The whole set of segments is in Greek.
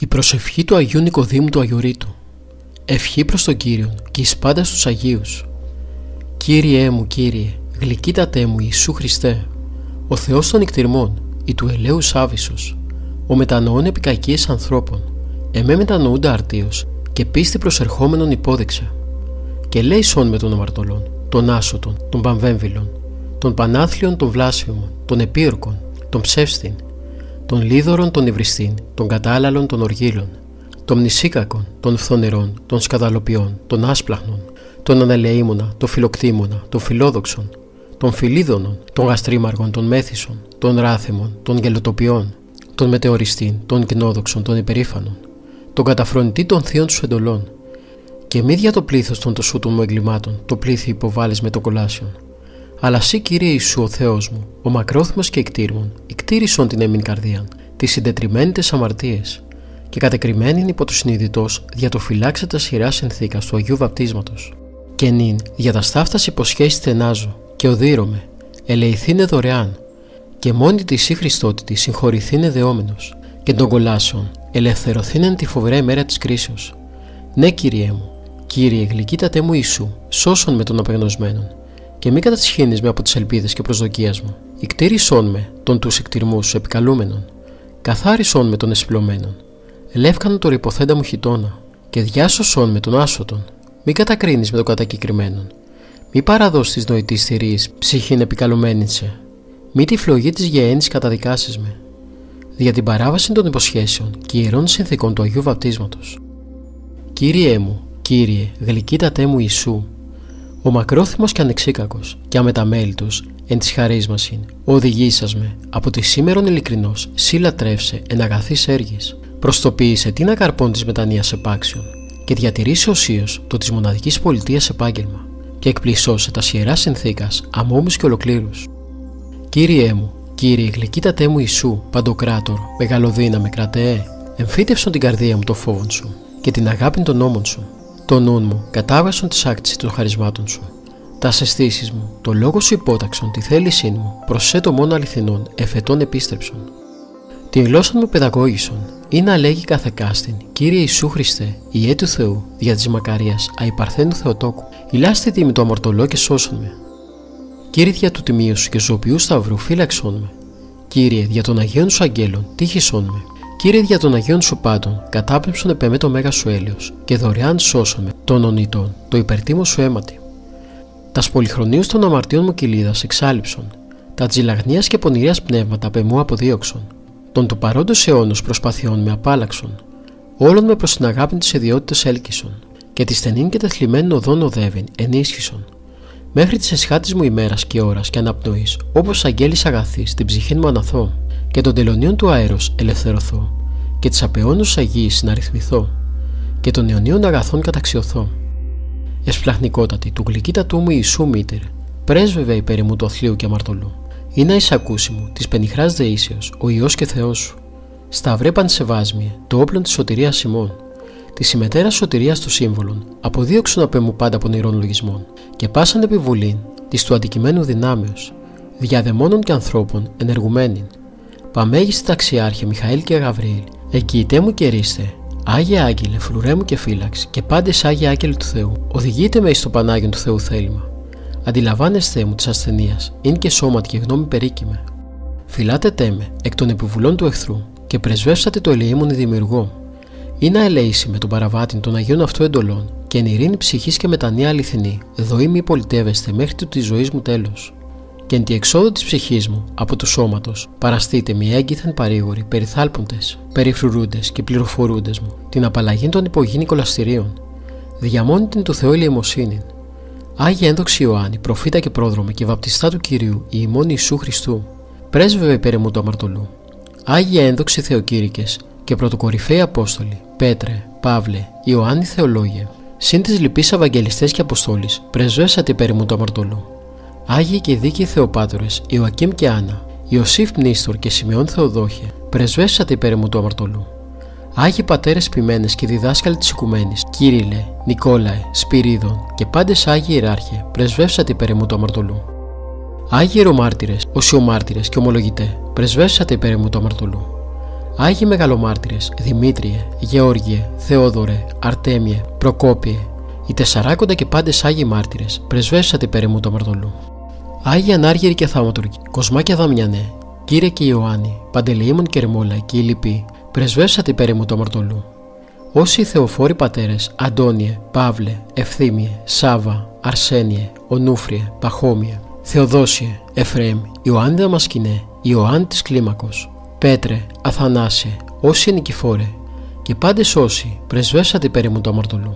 Η προσευχή του Αγίου Νικοδήμου του Αγιορείτου. Ευχή προς τον Κύριον και εις πάντα στους Αγίους. Κύριέ μου, Κύριε, γλυκύτατέ μου Ιησού Χριστέ, ο Θεός των νικτυρμών, ή του ελέους άβυσσος, ο μετανοών επικακίες ανθρώπων, εμέ μετανοούντα αρτίος και πίστη προσερχόμενον υπόδεξε. Και λέησον με των αμαρτωλών, των άσωτων, των πανβέμβυλων, των πανάθλιων, των βλάσιωμων, των επίορκων, των ψεύστην, των λίδωρων, των υβριστήν, των κατάλαλων, των οργύλων, των μνησίκακων, των φθονερών, των σκαδαλοποιών, των άσπλαχνων, των ανελεήμονα, των φιλοκτήμονα, των φιλόδοξων, των φιλίδωνων, των γαστρίμαργων, των μέθησων, των ράθεμων, των γελοτοπιών, των μετεωριστήν, των κοινόδοξων, των υπερήφανων, των καταφρονητή των θείων σου εντολών, και μη δια το πλήθος των τοσούτων μου εγκλημάτων, το πλήθη υποβάλλεις με το κολάσιον. Αλλά σύ, Κύριε Ιησού, ο Θεός μου, ο μακρόθυμος και εκτήρημον, εκτήρησον την έμειν καρδίαν, τη συντετριμένη τες αμαρτίες, και κατεκριμένην υπό το συνειδητός δια το φυλάξε τα σειρά συνθήκας του Αγίου Βαπτίσματος. Και νυν για τα στάφτας υποσχέσεις στενάζω, και οδύρωμαι, ελεηθήνε δωρεάν, και μόνη τη ή Χριστότητη συγχωρηθήνε δεόμενος, και των κολάσεων ελευθερωθήνεν τη φοβερά ημέρα της κρίσεως. Ναι, Κύριέ μου, Κύριε, γλυκύτατέ μου Ιησού, σώσον με των απεγνωσμένων, και μη κατασχύνεις με από τις ελπίδες και προσδοκίας μου. Ικτήρισόν με των τους εκτιρμούς σου επικαλούμενων, καθάρισόν με των εσπλωμένων, ελεύκανον το ρηποθέντα μου χιτώνα, και διάσωσόν με των άσωτων. Μη κατακρίνεις με το κατακεκριμένον. Μη παραδώσεις της νοητής θηρής ψυχήν επικαλουμένην σε. Μη τη φλογή της γεένης καταδικάσεις με. Δια την παράβαση των υποσχέσεων και ιερών συνθήκων του Αγίου Βαπτίσματος. Κύριέ μου, Κύριε, γλυκύτατέ μου Ιησού, ο μακρόθυμος και ανεξίκακος και αμεταμέλητος εν της χαρής μασιν, οδηγήσας με από τη σήμερον ειλικρινός σύ λατρεύσε εν αγαθής έργης, προστοποίησε την ακαρπών της μετανοίας επάξεων και διατηρήσε οσίως το της μοναδικής πολιτείας επάγγελμα και εκπλησώσε τα ιερά συνθήκας αμόμους και ολοκλήρους. Κύριέ μου, Κύριε, γλυκύτατέ μου Ιησού, παντοκράτορ, μεγαλοδύναμε κρατεέ, εμφύτευσον την καρδία μου το φόβον σου και την αγάπη των νόμων σου. Το νουν μου κατάβασον τη άκτηση των χαρισμάτων σου. Τα αισθήσεις μου, το λόγο σου υπόταξον, τη θέλησή μου, προς το μόνο αληθινών, εφετών επίστρεψον. Την γλώσσα μου παιδαγώγησον, ή να λέγει κάθε κάστην, Κύριε Ιησού Χριστέ, Ιε του Θεού, δια της μακαρίας, αϊπαρθένου Θεοτόκου, ηλάστε τίμη το αμαρτωλό και σώσον με. Κύριε, δια του τιμίου σου και ζωοποιού σταυρού, φύλαξον με. Κύριε, δια των Αγίων σου αγγέλων, τύχησον με. Κύριε, δια των Αγίων σου πάντων, κατάπεμψον επεμέ το μέγα σου έλεος, και δωρεάν σώσον με των ονειτών, το υπερτίμο σου αίματι. Τα πολυχρονίους των αμαρτίων μου κοιλίδας εξάλειψον, τα τζιλαγνίας και πονηρίας πνεύματα απεμού αποδίωξον, των του παρόντος αιώνος προσπαθειών με απάλαξον, όλων με προς την αγάπη της ιδιότητας έλκυσον, και τη στενήν και τεθλιμμένην οδόν οδεύειν ενίσχυσον, μέχρι της εσχάτης μου ημέρας και ώρας και αναπνοής, όπως αγγέλης αγαθής την ψυχήν μου αναθώ, και των τελωνίων του αέρος ελευθερωθώ, και της απαιώνους Αγίης συναριθμηθώ, και των αιωνίων αγαθών καταξιωθώ. Εσπλαχνικότατη του γλυκύτατού μου Ιησού μήτερ, πρέσβευε υπέρ μου του αθλίου και αμαρτωλού, ή να εισακούσει μου της πενιχράς δεήσεως, ο Υιός και Θεός σου. Σταυρέ πανσεβάσμιε, το όπλον της σωτηρίας ημών, τη ημετέρα σωτηρίας των σύμβολων, αποδίωξον απ' μου πάντα πονηρών λογισμών, και πάσαν επιβουλήν της του αντικειμένου δυνάμεως, διαδαιμόνων και ανθρώπων ενεργουμένην. Παμέγιστη ταξιάρχε Μιχαήλ και Γαβριήλ, εκοιητέ μου και ρίστε, Άγιε Άγγελε, φρουρέ μου και φύλαξ, και πάντες Άγιε Άγγελοι του Θεού, οδηγείτε με εις το Πανάγιον του Θεού θέλημα. Αντιλαμβάνεστε μου της ασθενείας, ειν και σώματι και γνώμη περίκυμε. Φυλάτετε με εκ των επιβουλών του εχθρού, και πρεσβεύσατε το ελεήμονι δημιουργό, ή να ελέήσει με τον παραβάτην των Αγίων αυτού εντολών, και εν ειρήνη ψυχής και μετανία αληθινή, δοή μη πολιτεύεστε μέχρι του της ζωής μου τέλος. Και εν τη εξόδου της ψυχής μου από του σώματος, παραστείτε μη έγκυθεν παρήγοροι, περιθάλποντες, περιφρουρούντες και πληροφορούντες μου, την απαλλαγή των υπογίνη κολαστηρίων, διαμόνητην του Θεού ηλιεμοσύνην. Άγιε ένδοξη Ιωάννη, προφήτα και πρόδρομε και βαπτιστά του Κυρίου, η ημών Ιησού Χριστού, πρέσβευε υπέρ μου του αμαρτωλού. Άγιε ένδοξη Θεοκήρυκες και πρωτοκορυφαίοι Απόστολοι, Πέτρε, Παύλε, Ιωάννη Θεολόγε, συν τις λοιπείς Ευαγγελιστές και Αποστόλης, πρεσβεύσατε υπέρ μου του αμαρτωλού. Άγιοι και δίκαιοι Θεοπάτωρες, Ιωακήμ και Άννα, Ιωσήφ Πνίστορ και Σιμεών Θεοδόχε, πρεσβεύσατε υπέρ μου του αμαρτωλού. Άγιοι πατέρες ποιμένες και διδάσκαλοι της Οικουμένης, Κύριλε, Νικόλαε, Σπυρίδων και πάντες Άγιοι Ιεράρχε, πρεσβεύσατε υπέρ μου του αμαρτωλού. Άγιοι Ιερομάρτυρες, Οσιομάρτυρες και Ομολογητέ, πρεσβεύσατε υπέρ μου του αμαρτωλού. Άγιοι μεγαλομάρτυρες Δημήτριε, Γεώργιε, Θεόδωρε, Αρτέμιε, Προκόπιε, οι τεσσαράκοντα και πάντες Άγιοι μάρτυρες, πρεσβεύσατε υπέρ ημού του αμαρτωλού. Άγιοι Ανάργυροι και Θαυματουργοί, Κοσμά και Δαμιανέ, Κύριε και Ιωάννη, Παντελεήμων και Ερμόλα και οι λοιποί, πρεσβεύσατε υπέρ ημού του αμαρτωλού. Όσοι οι θεοφόροι πατέρες Αντώνιε, Παύλε, Ευθύμιε, Σάβα, Αρσένιε, Ονούφριε, Παχώμιε, Θεοδόσιε, Εφραίμ, Ιωάννη Δαμασκηνέ, Ιωάννη της Κλίμακος, Πέτρε, Αθανάσιε, όσοι Νικηφόρε και πάντες όσοι πρεσβεύσατε υπέρ ημού του αμαρτωλού.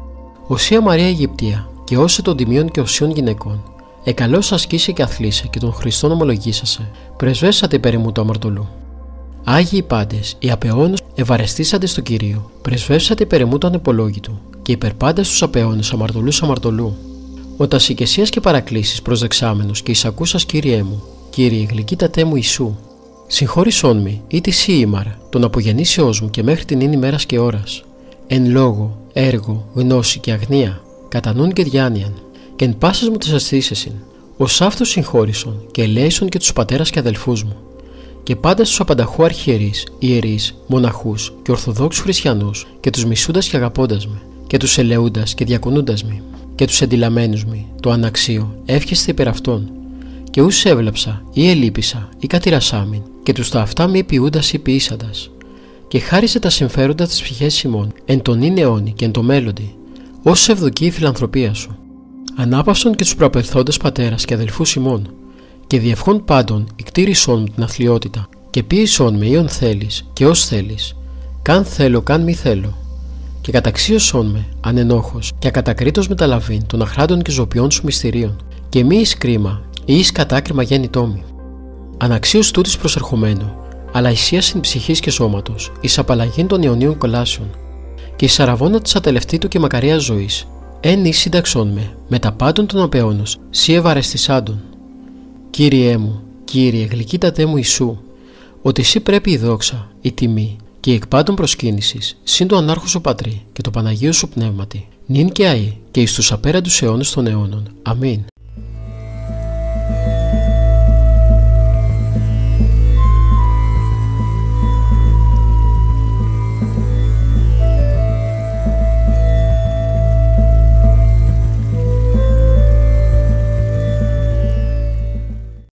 Οσία Μαρία Αιγυπτία και όσοι των τιμίων και οσίων γυναικών, εκαλώς ασκήσε και αθλήσε και των Χριστών ομολογήσασε, πρεσβεύσατε υπέρ ημού του αμαρτωλού. Άγιοι πάντες, οι απαιώνες ευαρεστήσατε στο Κυρίο, πρεσβεύσατε υπέρ ημού του ανεπολόγητου και υπέρ πάντες τους απαιώνες αμαρτωλούς αμαρτωλού. Ο τασικεσίας και παρακλήσεις προσδεξάμενος και εισακούσας Κύριέ μου, Κύριε γλυκύτατέ μου Ιησού, συγχώρησόν μη ή τη σύ ημαρ, τον απογεννήσεώς μου και μέχρι την ίν ημέρας και ώρας, εν λόγω, έργο, γνώση και αγνία, κατά νουν και διάνοιαν, και εν πάσας μου τις αισθήσεσιν, ως αυτούς συγχώρησον και ελέησον και τους πατέρας και αδελφούς μου, και πάντα στους απανταχού αρχιερείς, ιερείς, μοναχούς και ορθοδόξους χριστιανούς, και τους μισούντας και αγαπώντας με, και τους ελεούντας και διακονούντας με, και τους εντυλαμένους με, το αναξίο, εύχεστε υπέρ αυτών, και ούς έβλαψα ή ελείπησα ή κατηρασάμιν, και τους τα αυτά μη ποιούντας ή ποιήσαντας, και χάρισε τα συμφέροντα της ψυχής ημών, εν τον ίν αιώνι και εν το μέλλοντι, ως ευδοκεί η φιλανθρωπία σου. Ανάπαυσον και τους προαπελθόντες πατέρας και αδελφούς ημών, και διευχών πάντων εκτήρησόν μου την αθλιότητα, και ποίησόν με ίον θέλεις και ως θέλεις, καν θέλω καν μη θέλω, και καταξίωσόν με ανενόχος και ακατακρίτως μεταλαβήν των αχράντων και ζωπιών σου μυστηρίων, και μη εις κρίμα ή εις κατάκριμα γέννητό μη. Αναξίως τούτης προσερχομένου, αλλά ισίασιν ψυχής και σώματος, εις απαλλαγήν των αιωνίων κολάσεων, και εις αραβώνα της ατελευτήτου και μακαριάς ζωής, εν εις συνταξών με τα πάντων των απαιώνος, σύ ευαρεστησάντων. Κύριέ μου, Κύριε γλυκύτατέ μου Ιησού, ότι εσύ πρέπει η δόξα, η τιμή και η εκ πάντων προσκύνησης, συν το ανάρχο σου Πατρί και το Παναγίο σου Πνεύματι, νυν και αεί και εις τους απέραντους αιώνες των αιώνων. Αμήν.